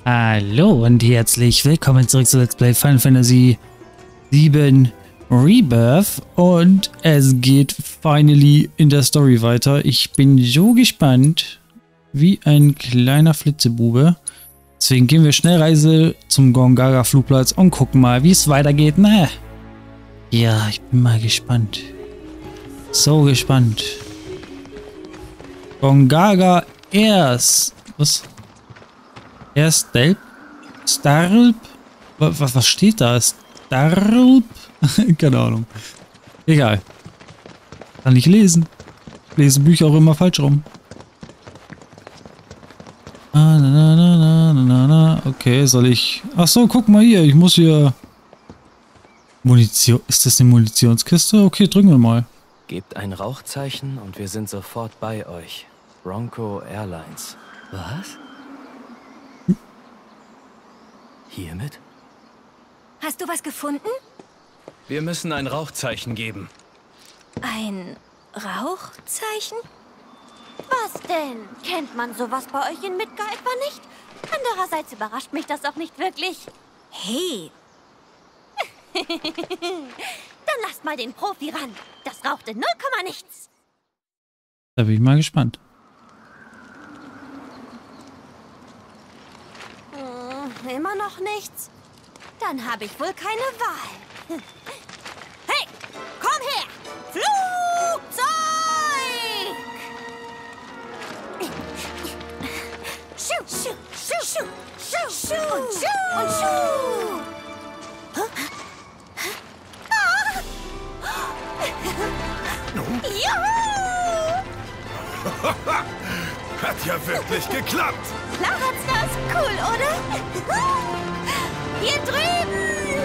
Hallo und herzlich willkommen zurück zu Let's Play Final Fantasy VII Rebirth und es geht finally in der Story weiter. Ich bin so gespannt wie ein kleiner Flitzebube. Deswegen gehen wir Schnellreise zum Gongaga Flugplatz und gucken mal, wie es weitergeht. Na, ja, ich bin mal gespannt. So gespannt. Gongaga Airs. Was? Erstelb? Starlp? Was steht da? Starlp? Keine Ahnung. Egal. Kann ich lesen. Lese Bücher auch immer falsch rum. Okay, soll ich... Ach so, guck mal hier. Ich muss hier... Munition... Ist das eine Munitionskiste? Okay, drücken wir mal. Gebt ein Rauchzeichen und wir sind sofort bei euch. Bronco Airlines. Was? Hiermit? Hast du was gefunden? Wir müssen ein Rauchzeichen geben. Ein Rauchzeichen? Was denn? Kennt man sowas bei euch in Midgar etwa nicht? Andererseits überrascht mich das auch nicht wirklich. Hey, Dann lasst mal den Profi ran. Das rauchte 0, nichts. Da bin ich mal gespannt. Immer noch nichts? Dann habe ich wohl keine Wahl. Hey, komm her! Flugzeug! Schuh, schuh, schuh, schuh, schuh, schuh und schuh! Juhu! Hat ja wirklich geklappt. Klar hat's das. Cool, oder? Hier drüben!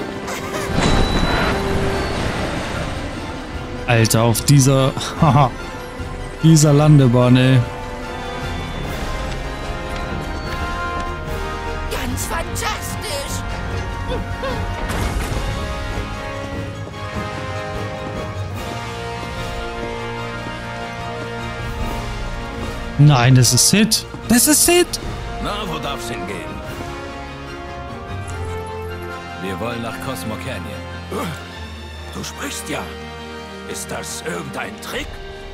Alter, auf dieser... Haha. dieser Landebahn, ey. Ganz fantastisch! Nein, das ist Sid. Das ist Sid. Na, wo darf's hingehen? Wir wollen nach Cosmo Canyon. Du sprichst ja. Ist das irgendein Trick?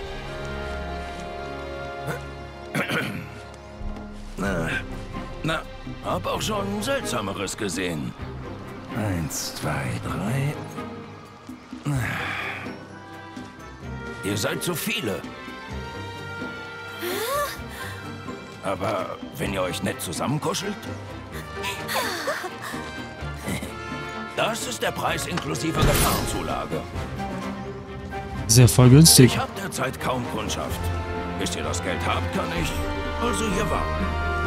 Na, hab auch schon Seltsameres gesehen. 1, 2, 3. Ihr seid zu viele. Aber wenn ihr euch nett zusammenkuschelt? Das ist der Preis inklusive Gefahrenzulage. Ist ja voll günstig. Ich habe derzeit kaum Kundschaft. Bis ihr das Geld habt, kann ich also hier warten.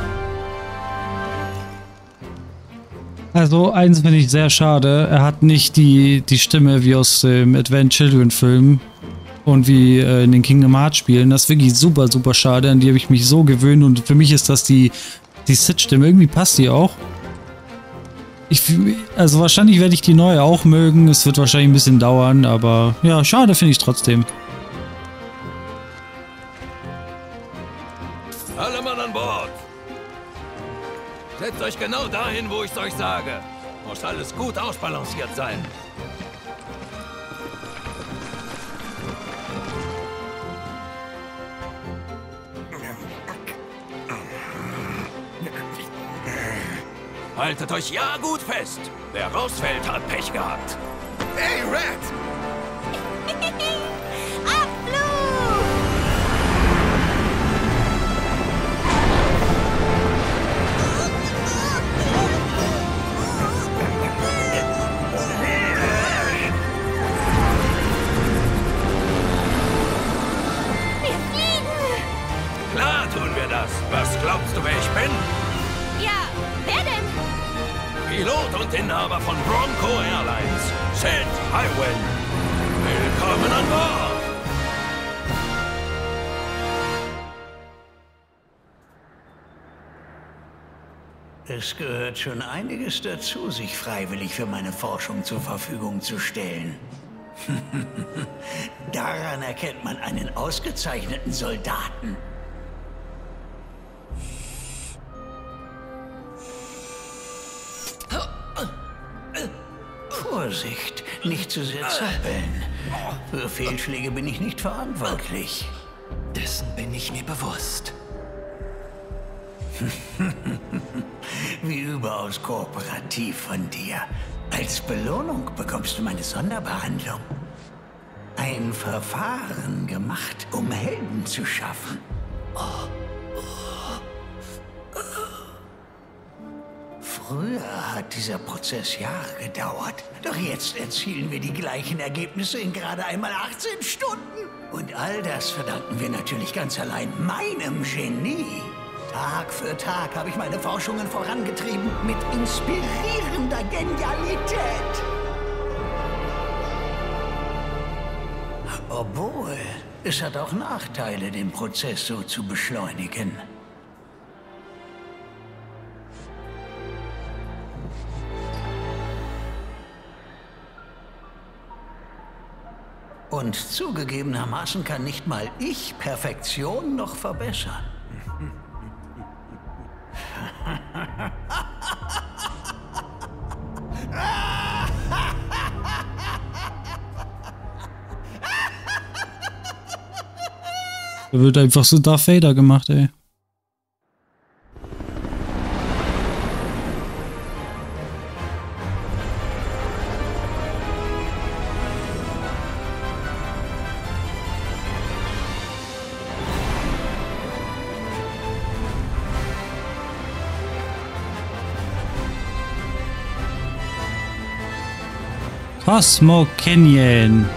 Also, eins finde ich sehr schade. Er hat nicht die Stimme wie aus dem Advent Children Film und wie in den Kingdom Hearts Spielen. Das ist wirklich super, super schade. An die habe ich mich so gewöhnt und für mich ist das die Sid-Stimme. Irgendwie passt die auch. Also wahrscheinlich werde ich die neue auch mögen. Es wird wahrscheinlich ein bisschen dauern, aber ja, schade finde ich trotzdem. Alle Mann an Bord! Setzt euch genau dahin, wo ich es euch sage. Muss alles gut ausbalanciert sein. Haltet euch ja gut fest. Wer rausfällt, hat Pech gehabt. Hey, Red! Abflug! Wir fliegen! Klar tun wir das. Was glaubst du, wer ich bin? Ja, wer denn? Pilot und Inhaber von Bronco Airlines, Sid Highwind. Willkommen an Bord! Es gehört schon einiges dazu, sich freiwillig für meine Forschung zur Verfügung zu stellen. Daran erkennt man einen ausgezeichneten Soldaten. Vorsicht, nicht zu sehr zappeln. Für Fehlschläge bin ich nicht verantwortlich. Dessen bin ich mir bewusst. Wie überaus kooperativ von dir. Als Belohnung bekommst du meine Sonderbehandlung. Ein Verfahren gemacht, um Helden zu schaffen. Früher hat dieser Prozess Jahre gedauert. Doch jetzt erzielen wir die gleichen Ergebnisse in gerade einmal 18 Stunden. Und all das verdanken wir natürlich ganz allein meinem Genie. Tag für Tag habe ich meine Forschungen vorangetrieben mit inspirierender Genialität. Obwohl, es hat auch Nachteile, den Prozess so zu beschleunigen. Und zugegebenermaßen kann nicht mal ich Perfektion noch verbessern. Da wird einfach so Darth Vader gemacht, ey. Cosmo Canyon.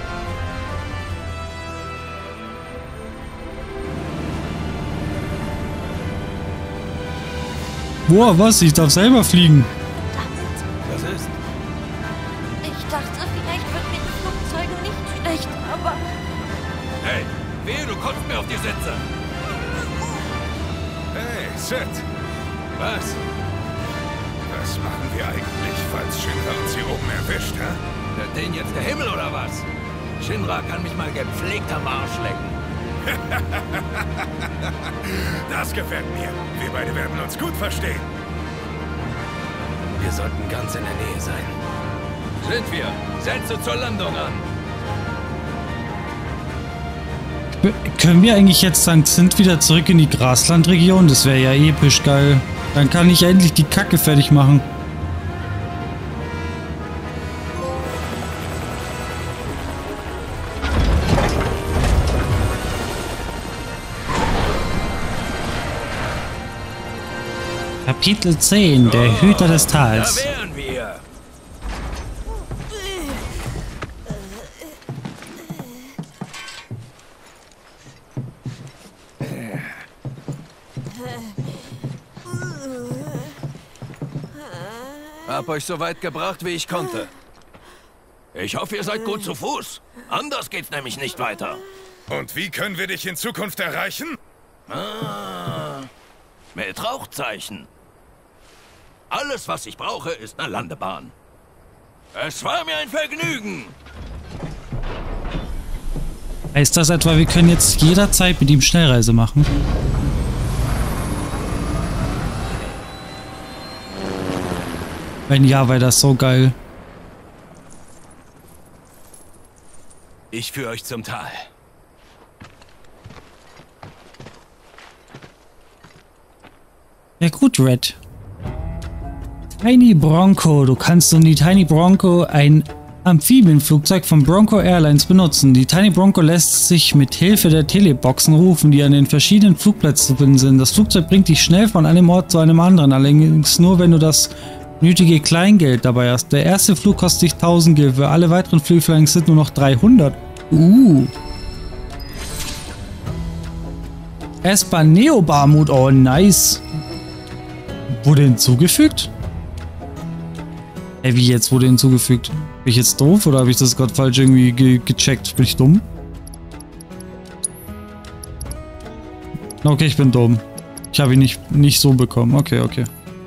Boah, was? Ich darf selber fliegen. Was ist? Ich dachte, vielleicht wird mit den Flugzeugen nicht schlecht, aber... Hey, wehe, du kotzt mir auf die Sitze. Hey, Sid. Was? Was machen wir eigentlich, falls Shinra uns hier oben erwischt, hä? Hört den jetzt der Himmel oder was? Shinra kann mich mal gepflegt am Arsch lecken. Das gefällt mir. Wir beide werden uns gut verstehen. Wir sollten ganz in der Nähe sein. Sind wir? Setze zur Landung an. Können wir eigentlich jetzt St. Sint wieder zurück in die Graslandregion? Das wäre ja episch geil. Dann kann ich endlich die Kacke fertig machen. Kapitel 10, der Hüter des Tals. Da wären wir. Hab euch so weit gebracht, wie ich konnte. Ich hoffe, ihr seid gut zu Fuß. Anders geht's nämlich nicht weiter. Und wie können wir dich in Zukunft erreichen? Mit Rauchzeichen. Alles, was ich brauche, ist eine Landebahn. Es war mir ein Vergnügen. Heißt das etwa, wir können jetzt jederzeit mit ihm Schnellreise machen? Wenn ja, wäre das so geil. Ich führe euch zum Tal. Ja gut, Red. Tiny Bronco. Du kannst in die Tiny Bronco ein Amphibienflugzeug von Bronco Airlines benutzen. Die Tiny Bronco lässt sich mit Hilfe der Teleboxen rufen, die an den verschiedenen Flugplätzen zu finden sind. Das Flugzeug bringt dich schnell von einem Ort zu einem anderen, allerdings nur, wenn du das nötige Kleingeld dabei hast. Der erste Flug kostet dich 1000 Gil, für alle weiteren Flüge sind nur noch 300. Esper Neo Barmut, oh nice. Wurde hinzugefügt? Ey, wie jetzt wurde hinzugefügt? Bin ich jetzt doof oder habe ich das gerade falsch irgendwie gecheckt? Bin ich dumm? Okay, ich bin dumm. Ich habe ihn nicht so bekommen. Okay, okay.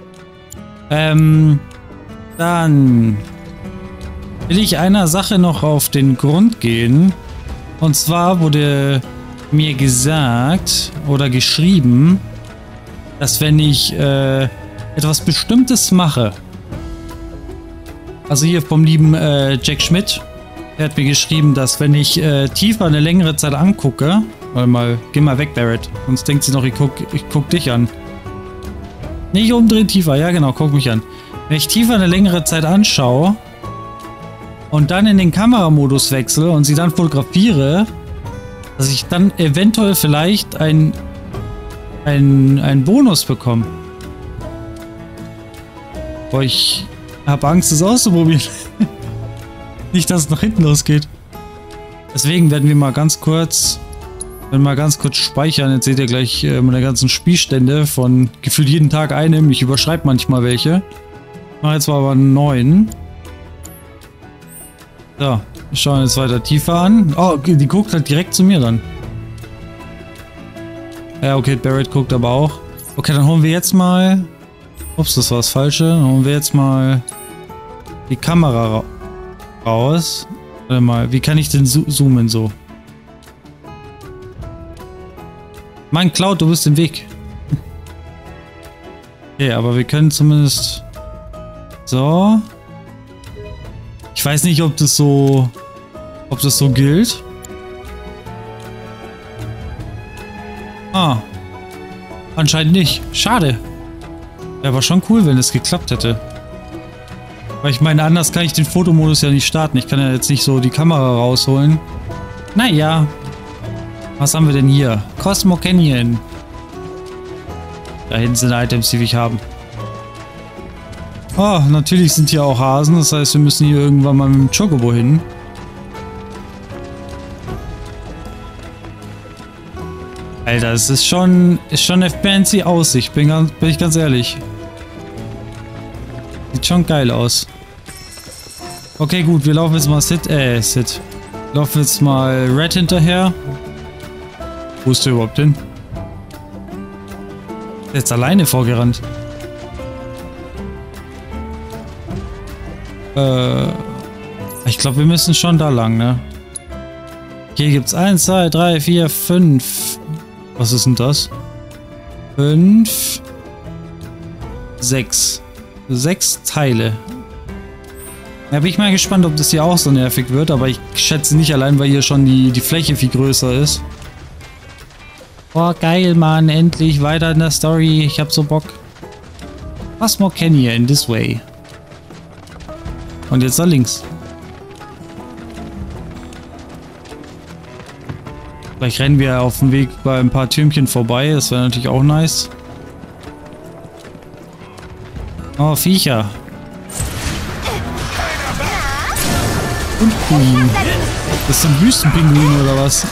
Dann will ich einer Sache noch auf den Grund gehen. Und zwar wurde mir gesagt oder geschrieben, dass wenn ich etwas Bestimmtes mache, Also hier vom lieben Jack Schmidt. Er hat mir geschrieben, dass wenn ich tiefer eine längere Zeit angucke... Warte mal, geh mal weg, Barrett. Sonst denkt sie noch, ich guck dich an. Nicht umdrehen, tiefer. Ja, genau, guck mich an. Wenn ich tiefer eine längere Zeit anschaue und dann in den Kameramodus wechsle und sie dann fotografiere, dass ich dann eventuell vielleicht einen Bonus bekomme. Boah, ich habe Angst, das auszuprobieren. Nicht, dass es nach hinten losgeht. Deswegen werden wir mal ganz kurz... speichern. Jetzt seht ihr gleich meine ganzen Spielstände von gefühlt jeden Tag einem. Ich überschreibe manchmal welche. Ich mache jetzt mal aber 9. So, wir schauen jetzt weiter tiefer an. Oh, okay, die guckt halt direkt zu mir dann. Ja, okay, Barrett guckt aber auch. Okay, dann holen wir jetzt mal... Ups, das war das Falsche. Dann holen wir jetzt mal die Kamera raus. Warte mal, wie kann ich denn zoomen so? Mann, Cloud, du bist im Weg. Okay, aber wir können zumindest... So. Ich weiß nicht, ob das so gilt. Ah. Anscheinend nicht. Schade. Wäre aber schon cool, wenn es geklappt hätte. Weil ich meine, anders kann ich den Fotomodus ja nicht starten. Ich kann ja jetzt nicht so die Kamera rausholen. Naja. Was haben wir denn hier? Cosmo Canyon. Da hinten sind Items, die wir haben. Oh, natürlich sind hier auch Hasen. Das heißt, wir müssen hier irgendwann mal mit dem Chocobo hin. Alter, es ist schon eine fancy Aussicht. Bin ich ganz ehrlich. Sieht schon geil aus. Okay, gut. Wir laufen jetzt mal Sid. Laufen jetzt mal Red hinterher. Wo ist der überhaupt hin? Der ist alleine vorgerannt. Ich glaube, wir müssen schon da lang, ne? Hier gibt's 1, 2, 3, 4, 5. Was ist denn das? 5. 6. 6 Teile. Ja, bin ich mal gespannt, ob das hier auch so nervig wird, aber ich schätze nicht, allein weil hier schon die Fläche viel größer ist. Boah, geil, Mann. Endlich weiter in der Story. Ich hab so Bock. Cosmo Canyon, this way. Und jetzt da links. Vielleicht rennen wir auf dem Weg bei ein paar Türmchen vorbei. Das wäre natürlich auch nice. Oh, Viecher. Und Pinguin. Das sind Wüstenpinguine oder was?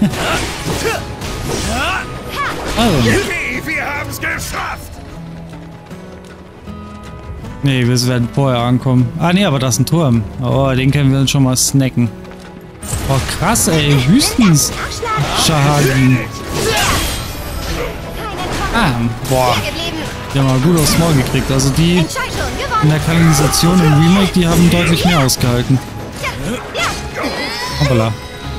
Also. Wir haben's geschafft! Nee, wir werden vorher ankommen. Ah, nee, aber das ist ein Turm. Oh, den können wir dann schon mal snacken. Oh, krass, ey. Wüsten-Schahagin. Ah, boah. Die haben mal gut aufs Maul gekriegt. Also die in der Kanalisation im Remake, die haben deutlich mehr ausgehalten. Hoppala.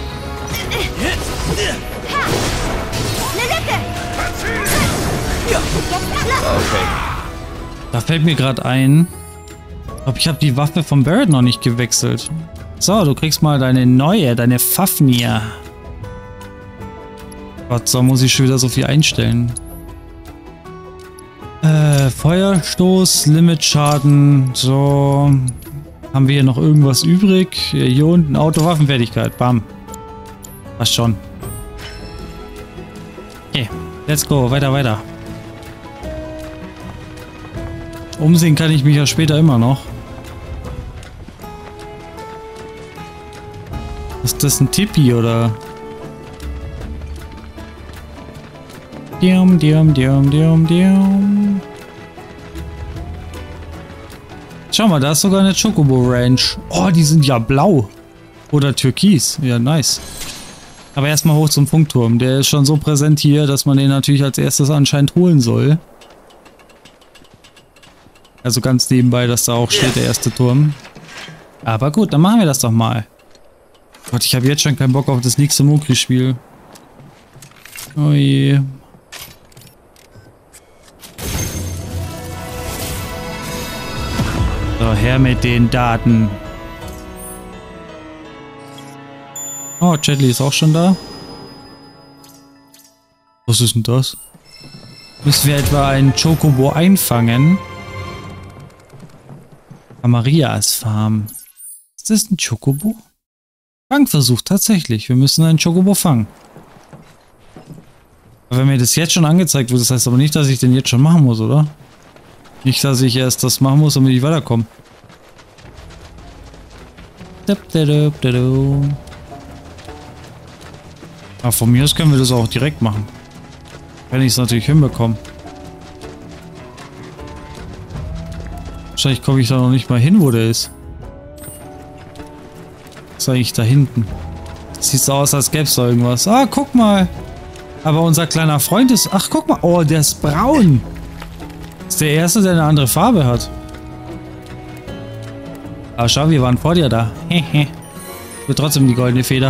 Da fällt mir gerade ein, ich glaube, ich habe die Waffe von Barrett noch nicht gewechselt. So, du kriegst mal deine neue, deine Fafnir. Gott, so muss ich schon wieder so viel einstellen. Feuerstoß, Limitschaden, so. Haben wir hier noch irgendwas übrig? Hier unten Autowaffenfertigkeit, bam. Passt schon. Okay, let's go, weiter. Umsehen kann ich mich ja später immer noch. Ist das ein Tippi oder? Schau mal, da ist sogar eine Chocobo Ranch. Oh, die sind ja blau. Oder türkis. Ja, nice. Aber erstmal hoch zum Funkturm. Der ist schon so präsent hier, dass man den natürlich als erstes anscheinend holen soll. Also ganz nebenbei, dass da auch steht, der erste Turm. Aber gut, dann machen wir das doch mal. Gott, ich habe jetzt schon keinen Bock auf das nächste Mokri-Spiel. Oh je. So, her mit den Daten. Oh, Chatly ist auch schon da. Was ist denn das? Müssen wir etwa einen Chocobo einfangen? Marias Farm. Ist das ein Chocobo? Fangversuch, tatsächlich. Wir müssen einen Chocobo fangen. Aber wenn mir das jetzt schon angezeigt wird, das heißt aber nicht, dass ich den jetzt schon machen muss, oder? Nicht, dass ich erst das machen muss, damit ich weiterkomme. Aber von mir aus können wir das auch direkt machen. Wenn ich es natürlich hinbekomme. Wahrscheinlich komme ich da noch nicht mal hin, wo der ist. Was ist eigentlich da hinten? Sieht so aus, als gäbe es da irgendwas. Ah, guck mal. Aber unser kleiner Freund ist... Ach, guck mal. Oh, der ist braun. Das ist der Erste, der eine andere Farbe hat. Aber schau, wir waren vor dir da. Hehe. Wird trotzdem die goldene Feder.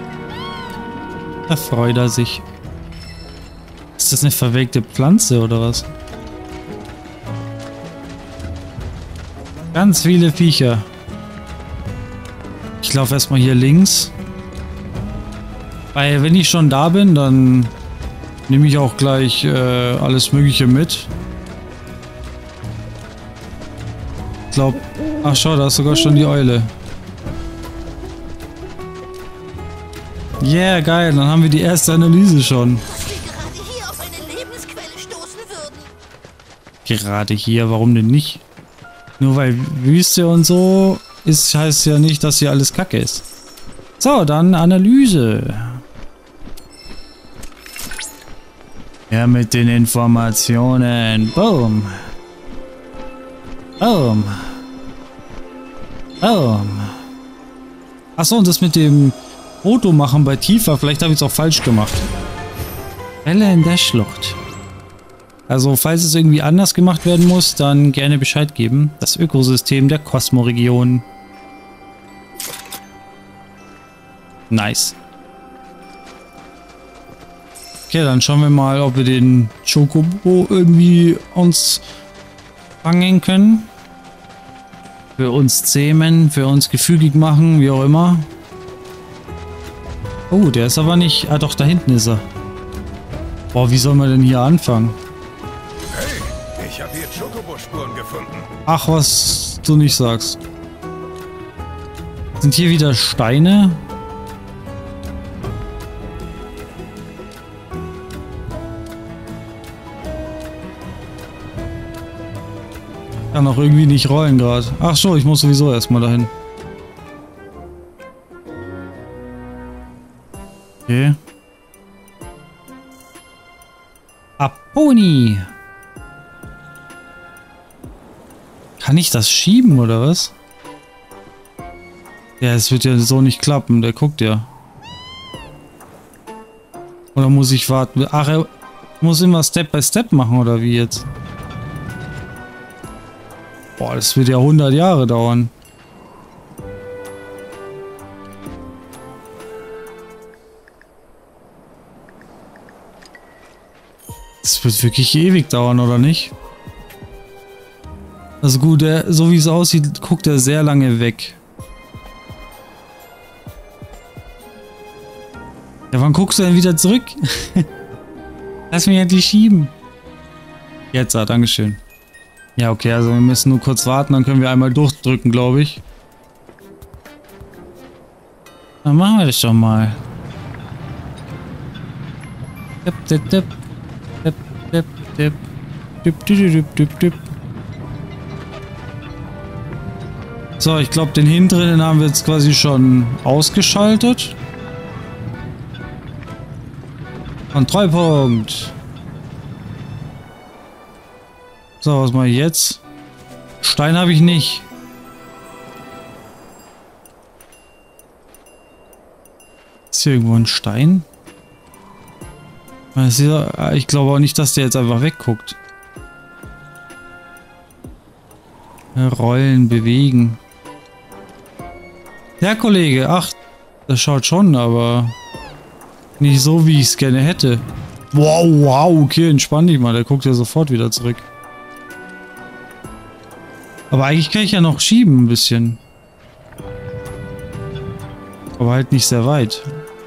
Da freut er sich. Ist das eine verwelkte Pflanze oder was? Ganz viele Viecher. Ich laufe erstmal hier links. Weil wenn ich schon da bin, dann nehme ich auch gleich alles Mögliche mit. Ich glaube... Ach schau, da ist sogar schon die Eule. Yeah, geil. Dann haben wir die erste Analyse schon. Dass wir gerade hier auf eine Lebensquelle stoßen würden. Gerade hier, warum denn nicht? Nur weil Wüste und so ist, heißt ja nicht, dass hier alles Kacke ist. So, dann Analyse. Ja, mit den Informationen. Boom. Boom. Boom. Achso, und das mit dem Foto machen bei Tifa, vielleicht habe ich es auch falsch gemacht. Welle in der Schlucht. Also, falls es irgendwie anders gemacht werden muss, dann gerne Bescheid geben. Das Ökosystem der Kosmoregion. Nice. Okay, dann schauen wir mal, ob wir den Chocobo irgendwie uns fangen können. Für uns zähmen, für uns gefügig machen, wie auch immer. Oh, der ist aber nicht... Ah, doch, da hinten ist er. Boah, wie soll man denn hier anfangen? Hey, ich habe hier Chocobo-Spuren gefunden. Ach, was du nicht sagst. Sind hier wieder Steine? Kann auch irgendwie nicht rollen gerade. Ach so, ich muss sowieso erstmal dahin. Okay. Aponi. Kann ich das schieben, oder was? Ja, es wird ja so nicht klappen. Der guckt ja. Oder muss ich warten? Ach, er muss immer Step by Step machen, oder wie jetzt? Boah, das wird ja 100 Jahre dauern. Das wird wirklich ewig dauern, oder nicht? Also gut, so wie es aussieht, guckt er sehr lange weg. Ja, wann guckst du denn wieder zurück? Lass mich endlich schieben. Jetzt, dankeschön. Ja, okay, also wir müssen nur kurz warten, dann können wir einmal durchdrücken, glaube ich. Dann machen wir das doch mal. Dip, dip, dip. Dip, dip, dip. Dip, dip, dip, dip, dip. So, ich glaube, den hinteren den haben wir jetzt quasi schon ausgeschaltet. Kontrollpunkt. So, was mache ich jetzt? Stein habe ich nicht. Ist hier irgendwo ein Stein? Ich glaube auch nicht, dass der jetzt einfach wegguckt. Rollen, bewegen. Ja, Kollege, ach, das schaut schon, aber nicht so, wie ich es gerne hätte. Wow, wow, okay, entspann dich mal, der guckt ja sofort wieder zurück. Aber eigentlich kann ich ja noch schieben ein bisschen. Aber halt nicht sehr weit.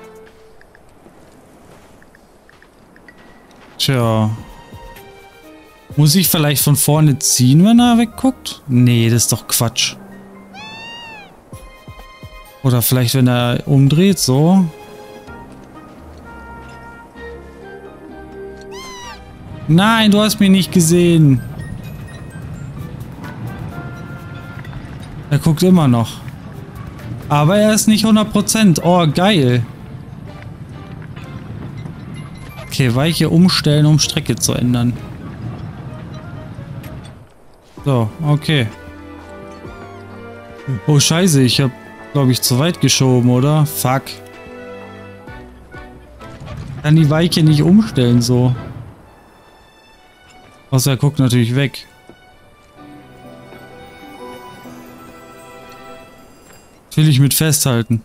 Tja. Muss ich vielleicht von vorne ziehen, wenn er wegguckt? Nee, das ist doch Quatsch. Oder vielleicht, wenn er umdreht, so. Nein, du hast mich nicht gesehen. Er guckt immer noch. Aber er ist nicht 100%. Oh, geil. Okay, Weiche umstellen, um Strecke zu ändern. So, okay. Oh, scheiße, ich habe, glaube ich, zu weit geschoben, oder? Fuck. Kann die Weiche nicht umstellen, so. Außer er guckt natürlich weg. Will ich mit festhalten.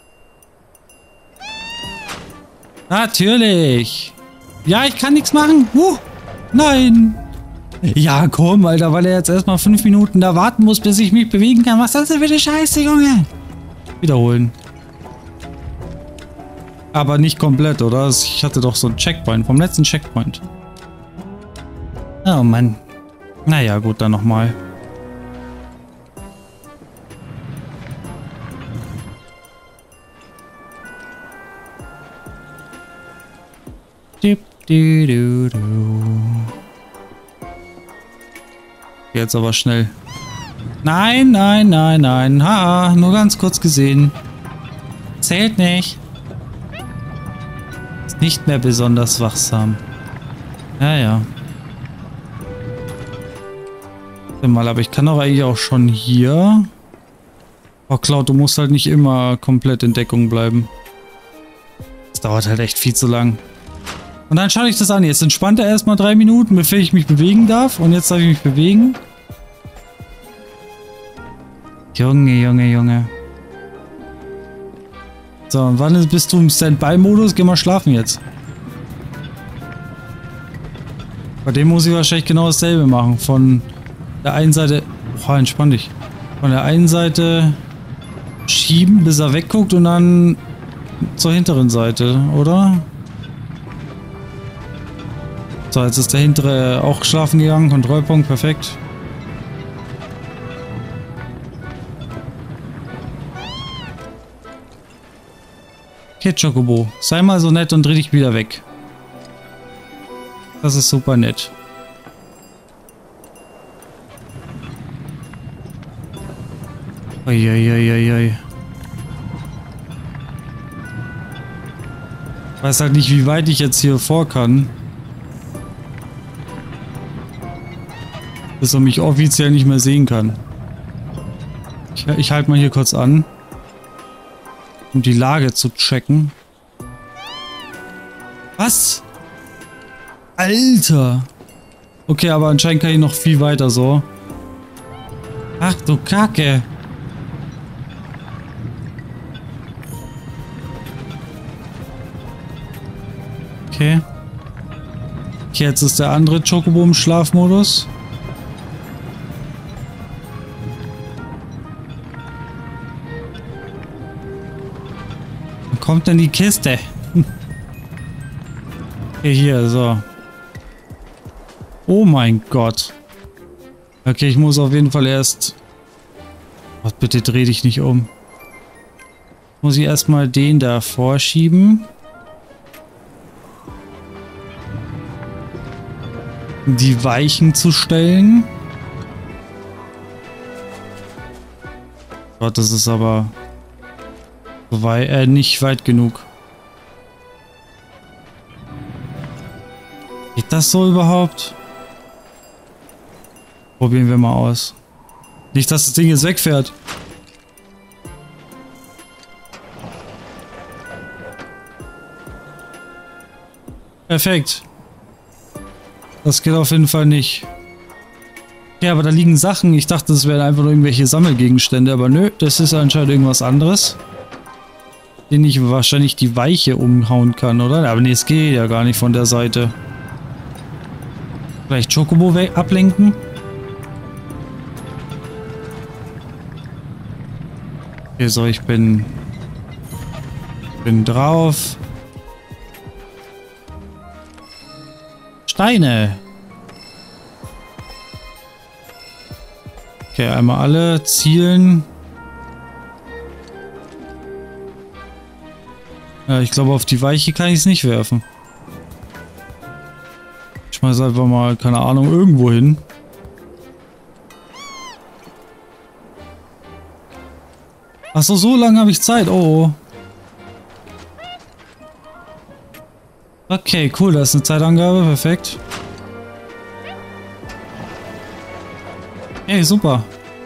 Natürlich. Ja, ich kann nichts machen. Nein. Ja, komm, Alter, weil er jetzt erstmal 5 Minuten da warten muss, bis ich mich bewegen kann. Was ist das denn für eine Scheiße, Junge? Wiederholen. Aber nicht komplett, oder? Ich hatte doch so ein Checkpoint vom letzten Checkpoint. Oh Mann. Naja, gut, dann nochmal. Jetzt aber schnell. Nein, nein, nein, nein. Ha, nur ganz kurz gesehen. Zählt nicht. Ist nicht mehr besonders wachsam. Ja, ja. Mal, aber ich kann doch eigentlich auch schon hier. Oh, Cloud, du musst halt nicht immer komplett in Deckung bleiben. Das dauert halt echt viel zu lang. Und dann schaue ich das an. Jetzt entspannt er erstmal 3 Minuten, bevor ich mich bewegen darf. Und jetzt darf ich mich bewegen. Junge, Junge, Junge. So, und wann bist du im Standby-Modus? Geh mal schlafen jetzt. Bei dem muss ich wahrscheinlich genau dasselbe machen. Von der einen Seite... Boah, entspann dich. Von der einen Seite schieben, bis er wegguckt und dann zur hinteren Seite, oder? So, jetzt ist der hintere auch schlafen gegangen. Kontrollpunkt, perfekt. Okay, Chocobo, sei mal so nett und dreh dich wieder weg. Das ist super nett. Uiuiuiui. Ich weiß halt nicht, wie weit ich jetzt hier vor kann. Bis er mich offiziell nicht mehr sehen kann. Ich halte mal hier kurz an, um die Lage zu checken. Was? Alter! Okay, aber anscheinend kann ich noch viel weiter so. Ach du Kacke! Okay. Okay, jetzt ist der andere Chocobo im Schlafmodus. Wann kommt denn die Kiste? Okay, hier, so. Oh mein Gott. Okay, ich muss auf jeden Fall erst... Oh, bitte dreh dich nicht um. Muss ich erstmal den da vorschieben. Die Weichen zu stellen. Gott, das ist aber nicht weit genug. Geht das so überhaupt? Probieren wir mal aus. Nicht, dass das Ding jetzt wegfährt. Perfekt. Das geht auf jeden Fall nicht. Ja, aber da liegen Sachen. Ich dachte, das wären einfach nur irgendwelche Sammelgegenstände. Aber nö, das ist anscheinend irgendwas anderes. Den ich wahrscheinlich die Weiche umhauen kann, oder? Aber nee, es geht ja gar nicht von der Seite. Vielleicht Chocobo ablenken? Okay, so, ich bin drauf. Steine. Okay, einmal alle zielen. Ja, ich glaube, auf die Weiche kann ich es nicht werfen. Ich schmeiß einfach mal, keine Ahnung, irgendwo hin. Achso, so lange habe ich Zeit. Oh. Okay, cool, da ist eine Zeitangabe. Perfekt. Hey, super.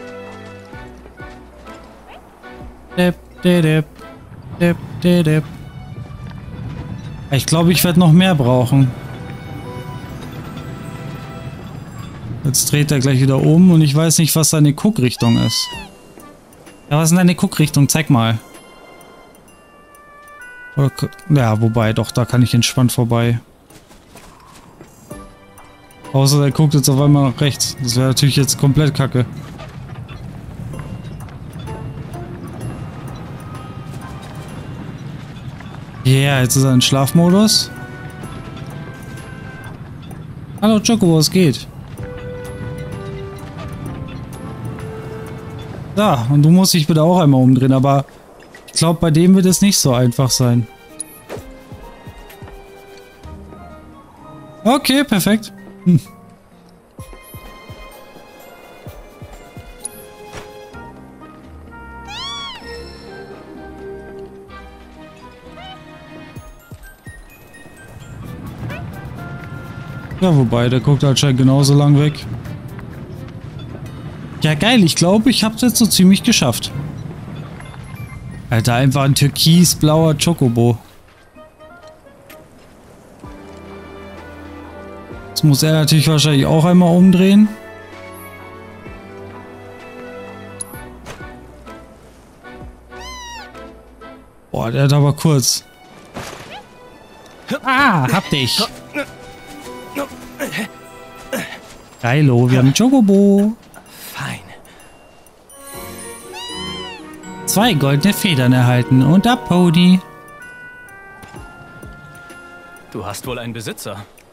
Ich glaube, ich werde noch mehr brauchen. Jetzt dreht er gleich wieder um und ich weiß nicht, was seine Guckrichtung ist. Ja, was ist denn deine Guckrichtung? Zeig mal. Oder, ja, wobei, doch, da kann ich entspannt vorbei. Außer er guckt jetzt auf einmal nach rechts. Das wäre natürlich jetzt komplett kacke. Ja, yeah, jetzt ist er in Schlafmodus. Hallo Chocobo, was geht? Da, und du musst dich bitte auch einmal umdrehen, aber ich glaube, bei dem wird es nicht so einfach sein. Okay, perfekt. Ja, wobei, der guckt anscheinend genauso lang weg. Ja, geil, ich glaube, ich habe es jetzt so ziemlich geschafft. Alter, einfach ein türkisblauer Chocobo. Jetzt muss er natürlich wahrscheinlich auch einmal umdrehen. Boah, der hat aber kurz. Ah, hab dich. Geilo, wir haben Chocobo. Fein. 2 goldene Federn erhalten und ab, Pony. Du hast wohl einen Besitzer.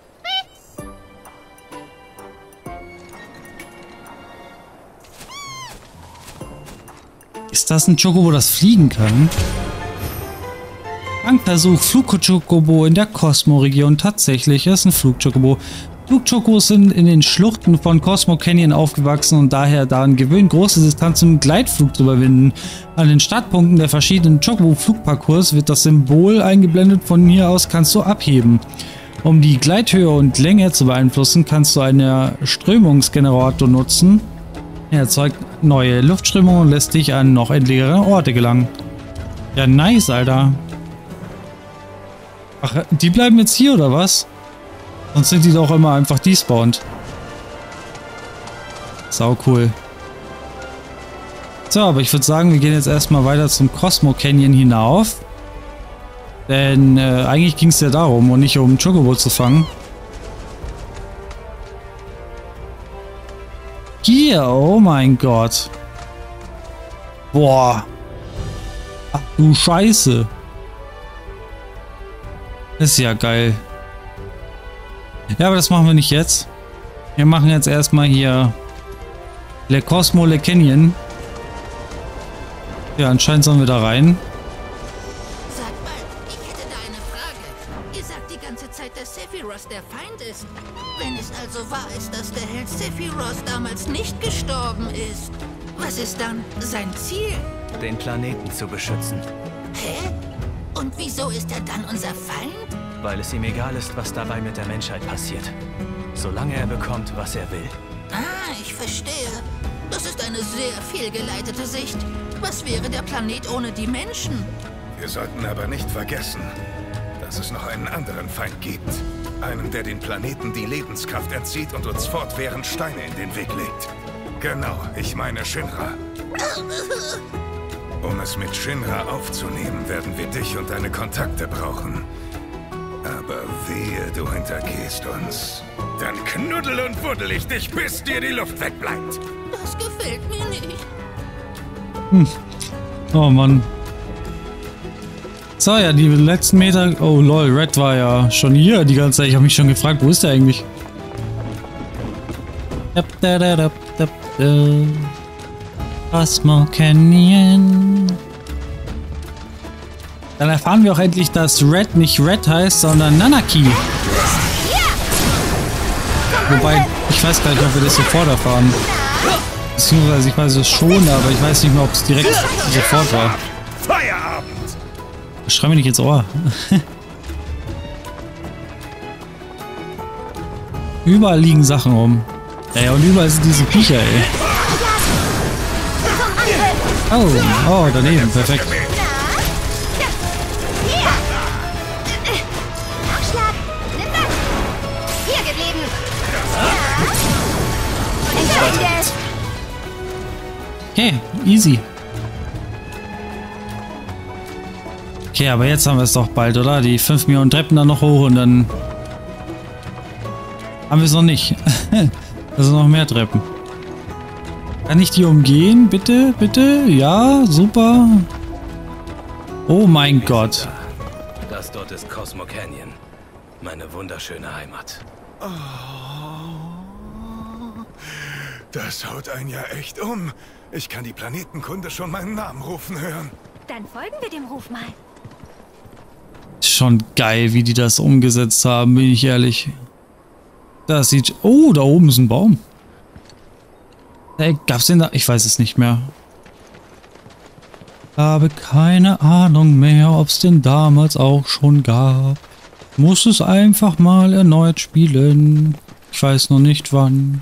Ist das ein Chocobo, das fliegen kann? Fangversuch Flug-Chocobo in der Cosmo-Region. Tatsächlich, ist ein Flug-Chocobo. Flugchokos sind in den Schluchten von Cosmo Canyon aufgewachsen und daher daran gewöhnt, große Distanzen im Gleitflug zu überwinden. An den Startpunkten der verschiedenen Chocobo-Flugparcours wird das Symbol eingeblendet. Von hier aus kannst du abheben. Um die Gleithöhe und Länge zu beeinflussen, kannst du einen Strömungsgenerator nutzen. Er erzeugt neue Luftströmungen und lässt dich an noch endlichere Orte gelangen. Ja, nice, Alter. Ach, die bleiben jetzt hier, oder was? Sonst sind die doch immer einfach despawned. Sau cool. So, aber ich würde sagen, wir gehen jetzt erstmal weiter zum Cosmo Canyon hinauf. Denn eigentlich ging es ja darum, und nicht um Chocobo zu fangen. Hier, oh mein Gott. Boah. Ach du Scheiße. Das ist ja geil. Ja, aber das machen wir nicht jetzt. Wir machen jetzt erstmal hier Le Cosmo Le Canyon. Ja, anscheinend sollen wir da rein. Sag mal, ich hätte da eine Frage. Ihr sagt die ganze Zeit, dass Sephiroth der Feind ist. Wenn es also wahr ist, dass der Held Sephiroth damals nicht gestorben ist, was ist dann sein Ziel? Den Planeten zu beschützen. Hä? Und wieso ist er dann unser Feind? Weil es ihm egal ist, was dabei mit der Menschheit passiert. Solange er bekommt, was er will. Ah, ich verstehe. Das ist eine sehr fehlgeleitete Sicht. Was wäre der Planet ohne die Menschen? Wir sollten aber nicht vergessen, dass es noch einen anderen Feind gibt. Einen, der den Planeten die Lebenskraft entzieht und uns fortwährend Steine in den Weg legt. Genau, ich meine Shinra. Um es mit Shinra aufzunehmen, werden wir dich und deine Kontakte brauchen. Aber wehe, du hintergehst uns. Dann knuddel und wuddel ich dich, bis dir die Luft wegbleibt. Das gefällt mir nicht. Oh Mann. So, ja, die letzten Meter... Oh lol, Red war ja schon hier die ganze Zeit. Ich habe mich schon gefragt, wo ist der eigentlich? Cosmo Canyon. Dann erfahren wir auch endlich, dass Red nicht Red heißt, sondern Nanaki. Wobei, ich weiß gar nicht, ob wir das sofort erfahren. Beziehungsweise ich weiß es schon, aber ich weiß nicht mehr, ob es direkt sofort war. Feierabend! Schrei mir nicht ins Ohr. Überall liegen Sachen rum. Ey, und überall sind diese Viecher, ey. Oh, daneben, perfekt. Okay, easy. Okay, aber jetzt haben wir es doch bald, oder? Die 5 Millionen Treppen dann noch hoch und dann haben wir es noch nicht. Also noch mehr Treppen. Kann ich die umgehen? Bitte, bitte? Ja, super. Oh mein Gott. Das dort ist Cosmo Canyon. Meine wunderschöne Heimat. Das haut einen ja echt um. Ich kann die Planetenkunde schon meinen Namen rufen hören. Dann folgen wir dem Ruf mal. Schon geil, wie die das umgesetzt haben, bin ich ehrlich. Das sieht... Oh, da oben ist ein Baum. Hey, gab's den da? Ich weiß es nicht mehr. Habe keine Ahnung mehr, ob es den damals auch schon gab. Muss es einfach mal erneut spielen. Ich weiß noch nicht wann.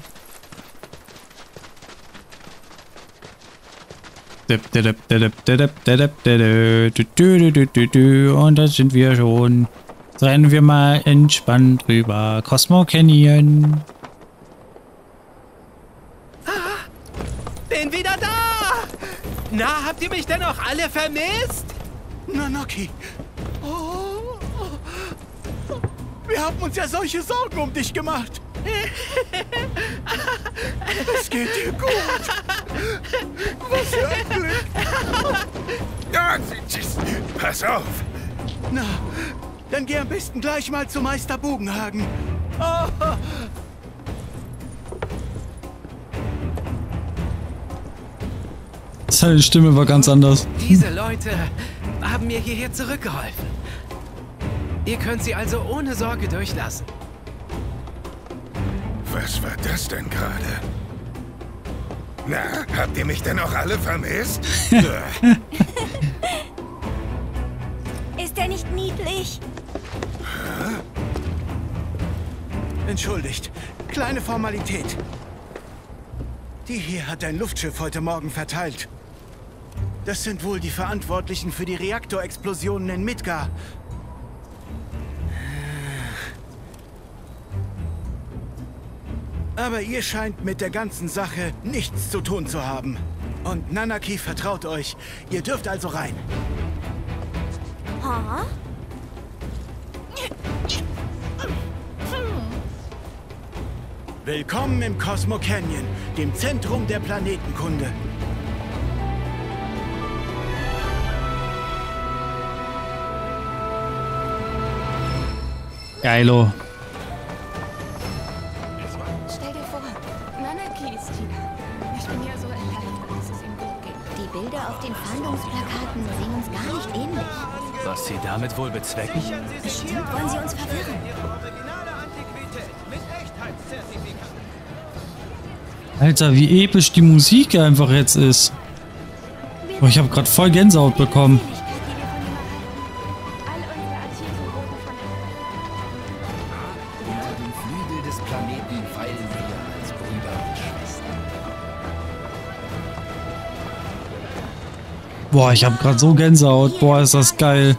Und da sind wir schon. Rennen wir mal entspannt rüber. Cosmo Canyon. Bin wieder da! Na, habt ihr mich denn auch alle vermisst? Nanaki. Oh. Wir haben uns ja solche Sorgen um dich gemacht. Es geht dir gut. Was für ein Glück. Ja, pass auf. Na, dann geh am besten gleich mal zu Meister Bugenhagen. Oh. Seine Stimme war ganz anders. Diese Leute haben mir hierher zurückgeholfen. Ihr könnt sie also ohne Sorge durchlassen. Was war das denn gerade? Na, habt ihr mich denn auch alle vermisst? Ist er nicht niedlich? Entschuldigt, kleine Formalität. Die hier hat ein Luftschiff heute Morgen verteilt. Das sind wohl die Verantwortlichen für die Reaktorexplosionen in Midgar. Aber ihr scheint mit der ganzen Sache nichts zu tun zu haben. Und Nanaki vertraut euch. Ihr dürft also rein. Huh? Willkommen im Cosmo Canyon, dem Zentrum der Planetenkunde. Geilo. Stell dir vor, Nanaki ist hier. Ich bin ja so erleichtert, dass es ihm gut geht. Die Bilder auf den Fahndungsplakaten sehen uns gar nicht ähnlich. Was sie damit wohl bezwecken? Bestimmt wollen sie uns verwirren. Alter, wie episch die Musik einfach jetzt ist. Oh, ich habe gerade voll Gänsehaut bekommen. Unter dem Flügel des Planeten weilen wir als Brüder und Schwestern. Boah, ich habe gerade so Gänsehaut. Boah, ist das geil.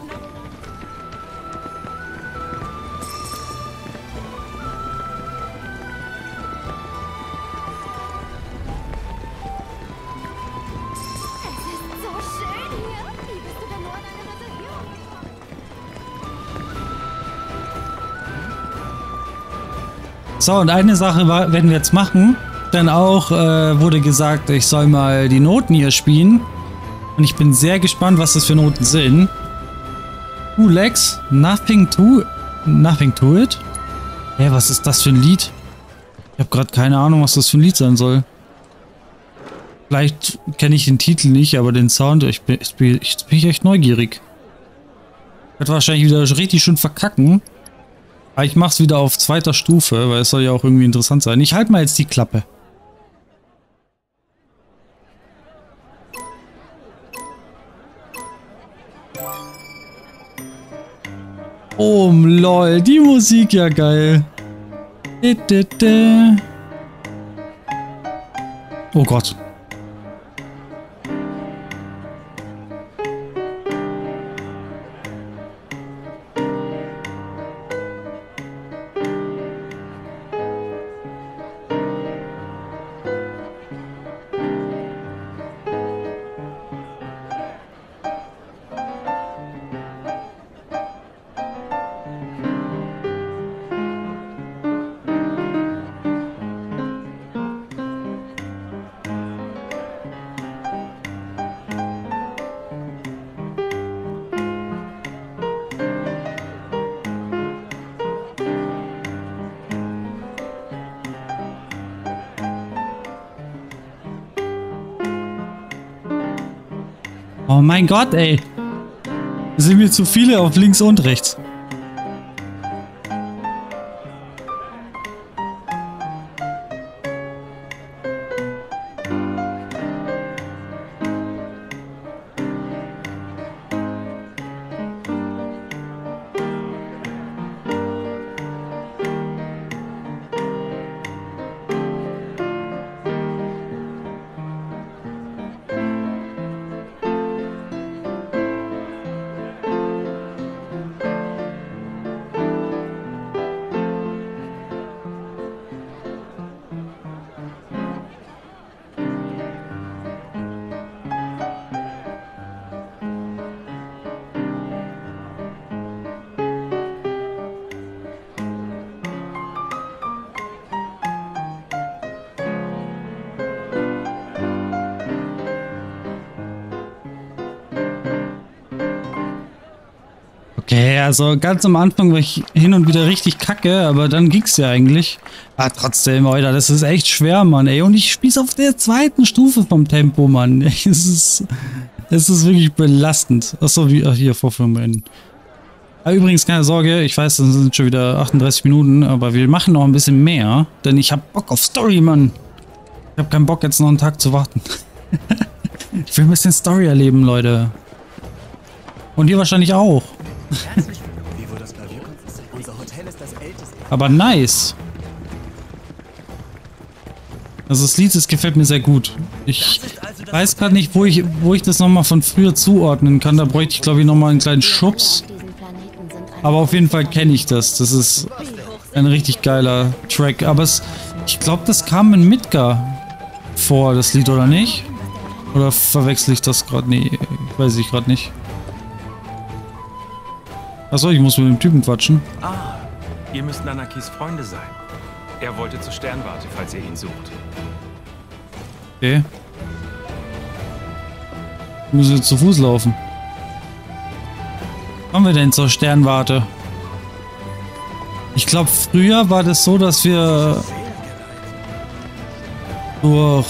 So, und eine Sache werden wir jetzt machen. Denn auch wurde gesagt, ich soll mal die Noten hier spielen. Und ich bin sehr gespannt, was das für Noten sind. Lex, nothing to it? Hä, was ist das für ein Lied? Ich habe gerade keine Ahnung, was das für ein Lied sein soll. Vielleicht kenne ich den Titel nicht, aber den Sound, jetzt bin ich echt neugierig. Ich werde wahrscheinlich wieder richtig schön verkacken. Aber ich mache es wieder auf 2. Stufe, weil es soll ja auch irgendwie interessant sein. Ich halte mal jetzt die Klappe. Oh, lol, die Musik, ja geil. Oh Gott. Oh mein Gott, ey. Es sind mir zu viele auf links und rechts. Okay, also ganz am Anfang war ich hin und wieder richtig kacke, aber dann ging's ja eigentlich. Ah, trotzdem, Alter, das ist echt schwer, Mann, ey. Und ich spiel's auf der 2. Stufe vom Tempo, Mann. Es ist wirklich belastend. Achso, hier, Vorführung beenden. Übrigens, keine Sorge, ich weiß, das sind schon wieder 38 Minuten, aber wir machen noch ein bisschen mehr, denn ich hab Bock auf Story, Mann. Ich hab keinen Bock, jetzt noch einen Tag zu warten. Ich will ein bisschen Story erleben, Leute. Und ihr wahrscheinlich auch. Aber nice. Also das Lied, das gefällt mir sehr gut. Ich weiß gerade nicht, wo ich das nochmal von früher zuordnen kann. Da bräuchte ich, glaube ich, nochmal einen kleinen Schubs. Aber auf jeden Fall kenne ich das. Das ist ein richtig geiler Track. Aber ich glaube, das kam in Midgar vor, das Lied, oder nicht? Oder verwechsel ich das gerade? Nee, weiß ich gerade nicht. Achso, ich muss mit dem Typen quatschen. Ah, ihr müsst Nanakis Freunde sein. Er wollte zur Sternwarte, falls ihr ihn sucht. Okay. Wir müssen jetzt zu Fuß laufen. Kommen wir denn zur Sternwarte? Ich glaube, früher war das so, dass wir durch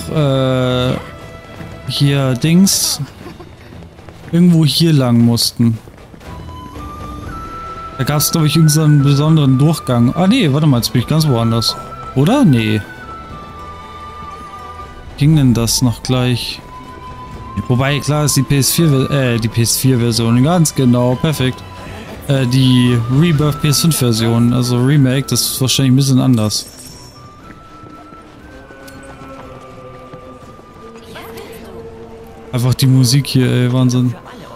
hier Dings irgendwo hier lang mussten. Da gab es, glaube ich, irgendeinen besonderen Durchgang. Ah, nee, warte mal, jetzt bin ich ganz woanders. Oder? Nee. Ging denn das noch gleich? Wobei, klar ist die PS4-Version, ganz genau, perfekt. Die Rebirth PS5-Version, also Remake, das ist wahrscheinlich ein bisschen anders. Einfach die Musik hier, ey, Wahnsinn.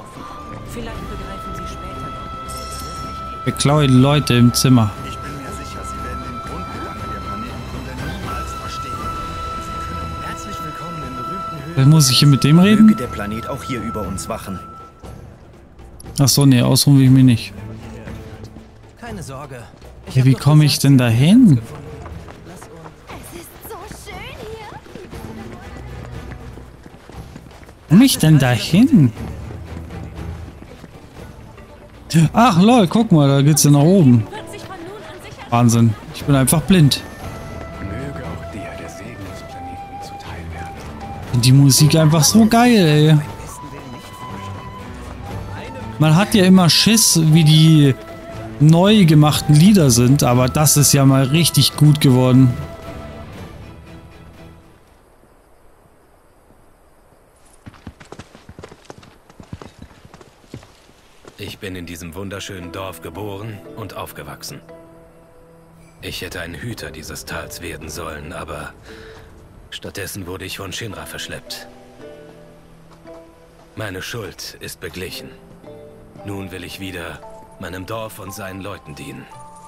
Beklaue die Leute im Zimmer. Ich bin mir sicher, Sie werden den Grundgedanken der Planetenkunde niemals verstehen. Sie können herzlich willkommen in berühmten Höhlen. Dann muss ich hier mit dem reden? Möge der Planet auch hier über uns wachen. Achso, nee, ausruhen will ich mich nicht. Keine Sorge. Ja, wie komme ich denn da hin? Es ist so schön hier. Komm ich denn dahin? Ach lol, guck mal, da geht's ja nach oben. Wahnsinn, ich bin einfach blind. Möge auch dir der Segen des Planeten zuteil werden. Und die Musik einfach so geil, ey. Man hat ja immer Schiss, wie die neu gemachten Lieder sind, aber das ist ja mal richtig gut geworden. Ich bin in diesem wunderschönen Dorf geboren und aufgewachsen. Ich hätte ein Hüter dieses Tals werden sollen, aber stattdessen wurde ich von Shinra verschleppt. Meine Schuld ist beglichen. Nun will ich wieder meinem Dorf und seinen Leuten dienen.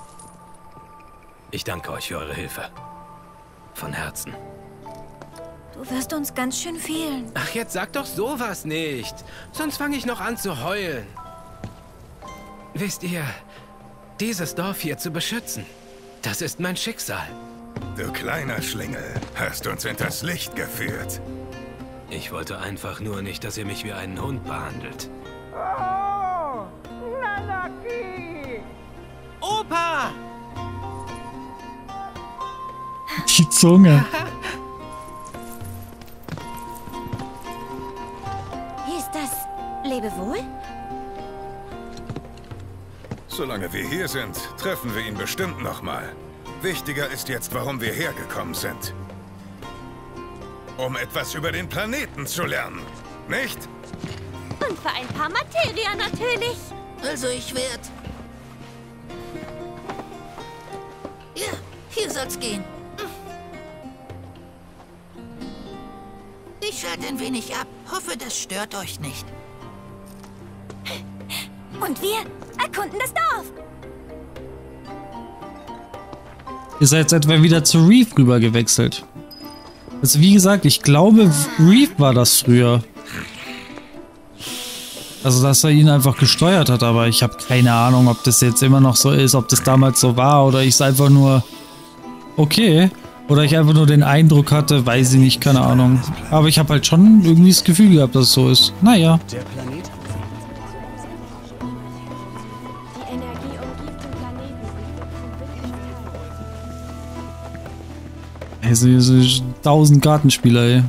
Ich danke euch für eure Hilfe. Von Herzen. Du wirst uns ganz schön fehlen. Ach, jetzt sag doch sowas nicht. Sonst fange ich noch an zu heulen. Wisst ihr, dieses Dorf hier zu beschützen, das ist mein Schicksal. Du kleiner Schlingel, hast uns hinters Licht geführt. Ich wollte einfach nur nicht, dass ihr mich wie einen Hund behandelt. Oh, Nanaki! Opa! Die Zunge. Hieß das Lebewohl? Solange wir hier sind, treffen wir ihn bestimmt nochmal. Wichtiger ist jetzt, warum wir hergekommen sind. Um etwas über den Planeten zu lernen, nicht? Und für ein paar Materia natürlich. Also ich werde... Ja, hier soll's gehen. Ich schalte ein wenig ab. Hoffe, das stört euch nicht. Und wir erkunden das Dorf. Ihr seid jetzt etwa wieder zu Reef rüber gewechselt. Also wie gesagt, ich glaube, Reef war das früher. Also, dass er ihn einfach gesteuert hat, aber ich habe keine Ahnung, ob das jetzt immer noch so ist, ob das damals so war oder ich es einfach nur... Okay. Oder ich einfach nur den Eindruck hatte, weiß ich nicht, keine Ahnung. Aber ich habe halt schon irgendwie das Gefühl gehabt, dass es so ist. Naja. Die Energie umgibt den Planeten. Ey, so 1000 Kartenspieler, ey.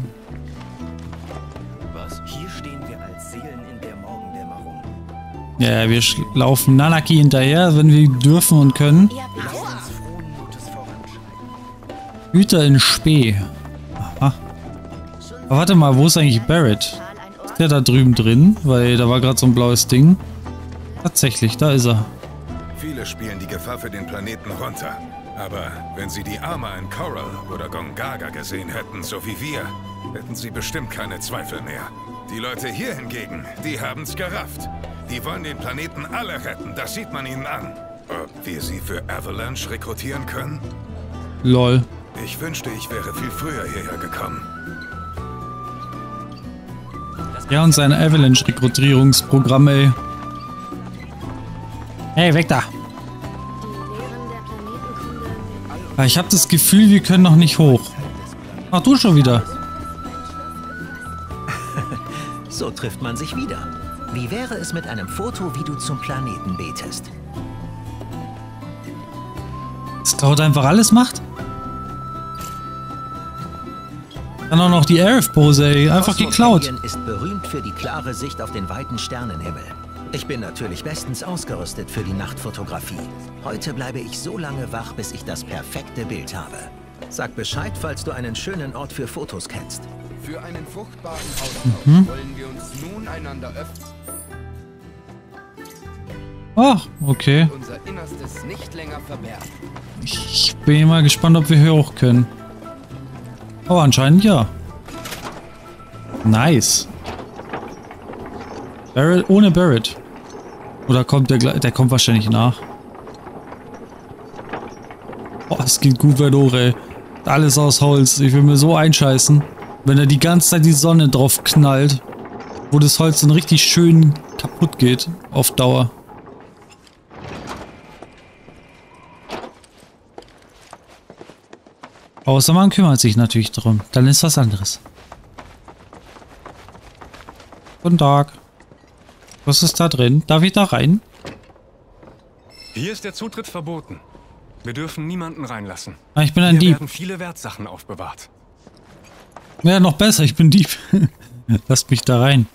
Was? Hier stehen wir als Seelen in der Morgendämmerung. Ja, wir laufen Nanaki hinterher, wenn wir dürfen und können. Hüter in Spee. Aha. Aber warte mal, wo ist eigentlich Barrett? Ist der da drüben drin? Weil da war gerade so ein blaues Ding. Tatsächlich, da ist er. Viele spielen die Gefahr für den Planeten runter. Aber wenn sie die Armer in Coral oder Gongaga gesehen hätten, so wie wir, hätten sie bestimmt keine Zweifel mehr. Die Leute hier hingegen, die haben's gerafft. Die wollen den Planeten alle retten, das sieht man ihnen an. Ob wir sie für Avalanche rekrutieren können? Lol. Ich wünschte, ich wäre viel früher hierher gekommen. Ja, und sein Avalanche-Rekrutierungsprogramm, ey. Hey, weg da! Ich habe das Gefühl, wir können noch nicht hoch. Ach, du schon wieder. So trifft man sich wieder. Wie wäre es mit einem Foto, wie du zum Planeten betest? Das Cloud einfach alles macht? Dann auch noch die Aerith-Pose, ey. Einfach geklaut. Ist berühmt für die klare Sicht auf den weiten Sternenhimmel. Ich bin natürlich bestens ausgerüstet für die Nachtfotografie. Heute bleibe ich so lange wach, bis ich das perfekte Bild habe. Sag Bescheid, falls du einen schönen Ort für Fotos kennst. Für einen fruchtbaren Austausch wollen wir uns nun einander öffnen. Ach, okay. Unser Innerstes nicht länger verbergen. Ich bin mal gespannt, ob wir hier hoch können. Oh, anscheinend ja. Nice. Barrett, ohne Barrett. Oder kommt der gleich? Der kommt wahrscheinlich nach. Oh, es geht gut weit hoch, ey. Alles aus Holz. Ich will mir so einscheißen. Wenn da die ganze Zeit die Sonne drauf knallt. Wo das Holz dann richtig schön kaputt geht. Auf Dauer. Außer man kümmert sich natürlich darum. Dann ist was anderes. Guten Tag. Was ist da drin? Darf ich da rein? Hier ist der Zutritt verboten. Wir dürfen niemanden reinlassen. Ah, ich bin ein Hier Dieb. werden viele Wertsachen aufbewahrt. Ja, noch besser, ich bin Dieb. Lasst mich da rein.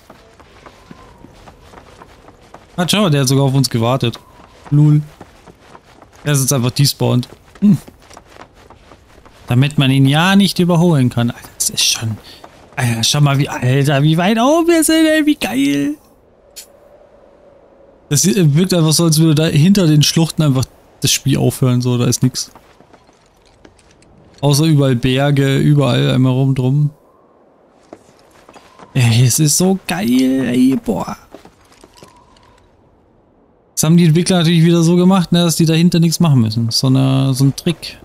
Ah, schau, der hat sogar auf uns gewartet. Lul. Der ist jetzt einfach despawned. Damit man ihn ja nicht überholen kann. Alter, das ist schon... Alter, schau mal, wie weit oben wir sind, ey, wie geil. Das wirkt einfach so, als würde da hinter den Schluchten einfach das Spiel aufhören, so, da ist nichts. Außer überall Berge, überall einmal drum. Ey, es ist so geil, ey, boah. Das haben die Entwickler natürlich wieder so gemacht, ne, dass die dahinter nichts machen müssen. So ein Trick.